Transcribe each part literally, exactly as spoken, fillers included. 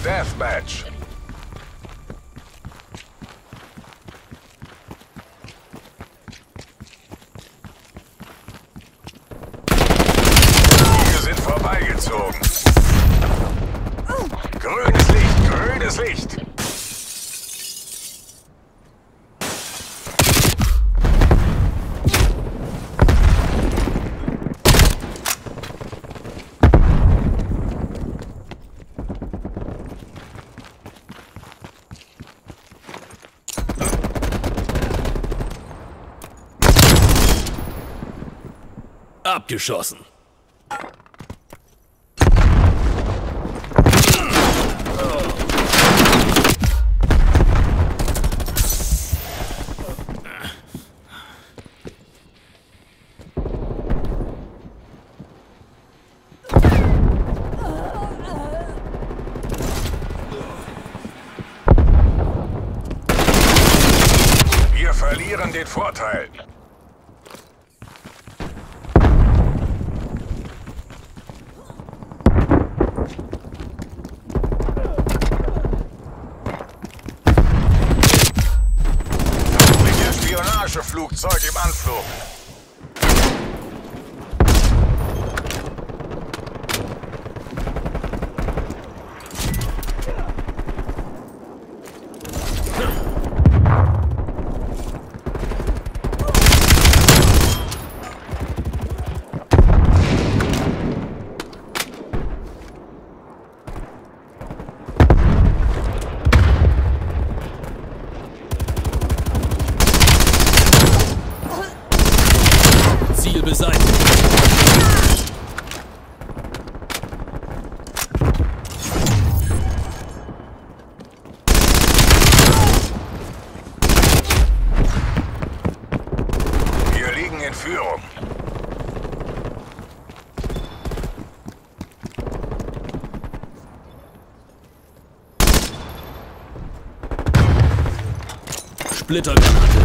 Deathmatch. Wir sind vorbeigezogen. Grünes Licht, grünes Licht. Abgeschossen. Wir verlieren den Vorteil. Flugzeug im Anflug. Ziel beseitigt. Wir liegen in Führung. Splittergranate.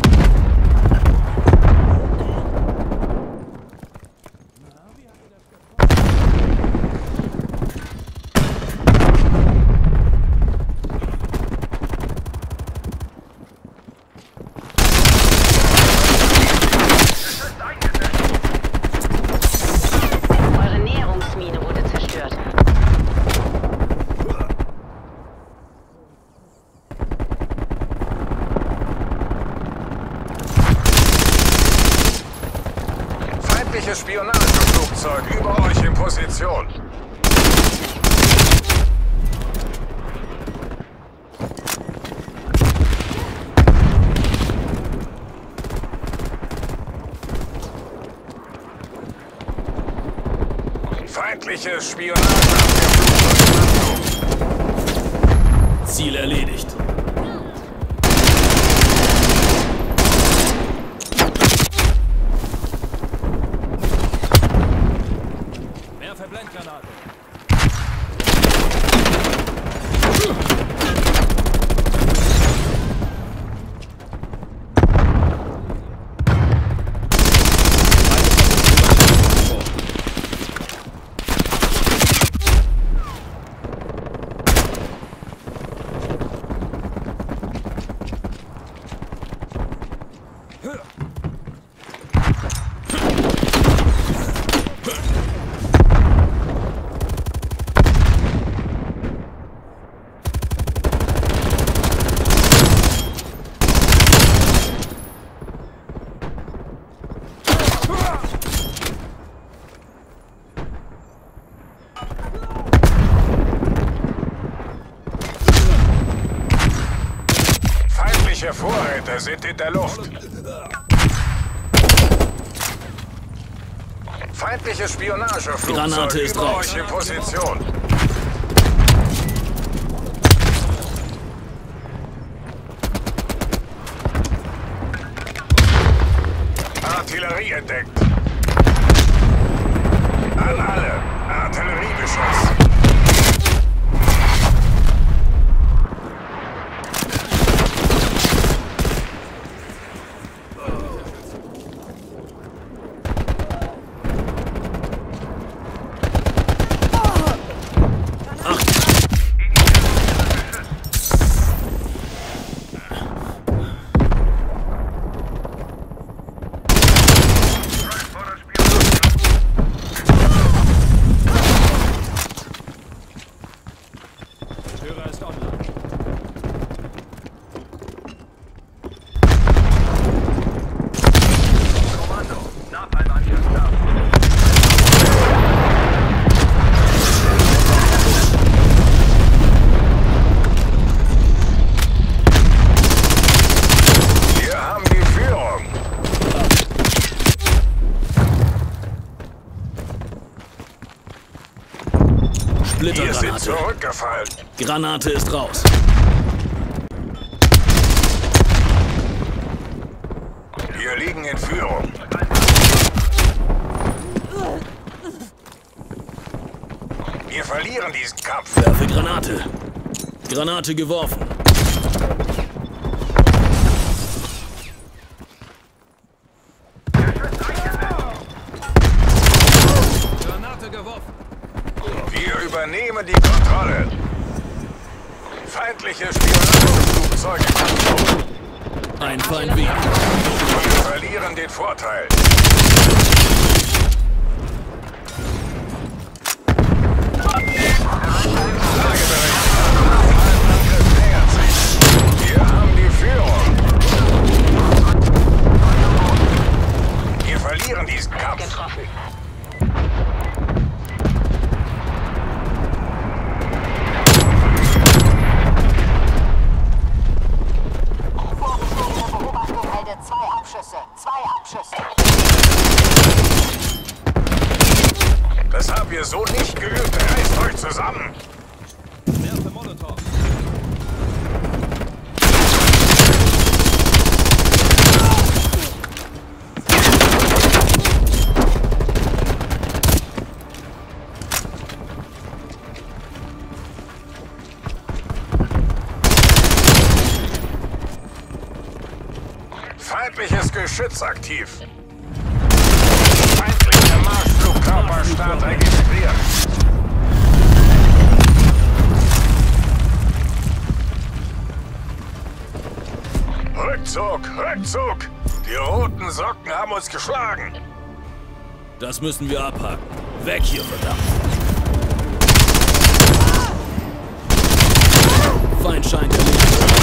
Feindliches Spionageflugzeug über euch in Position. Feindliches Spionageflugzeug. Ziel erledigt. Verblendgranate. Feindliche Vorräte sind in der Luft. Feindliches Spionageflugzeug Granate ist über raus. euch in Position. Artillerie entdeckt. An alle. Artilleriebeschuss. Hier sind Splittergranate. zurückgefallen. Granate ist raus. Wir liegen in Führung. Wir verlieren diesen Kampf. Werfe Granate. Granate geworfen. Granate geworfen. Wir übernehmen die Kontrolle. Feindliche Spionageflugzeuge. Ein Feind weniger. Wir verlieren den Vorteil. Angriff nähert sich. Wir haben die Führung. Wir verlieren diesen Kampf. Zwei Abschüsse, zwei Abschüsse. Das haben wir so nicht geübt. Reißt euch zusammen. Werfe Molotov. Feindliches Geschütz aktiv. Feindlicher Marschflugkörperstart registriert. Rückzug, Rückzug! Die roten Socken haben uns geschlagen. Das müssen wir abhaken. Weg hier, verdammt. Feind scheint erledigt.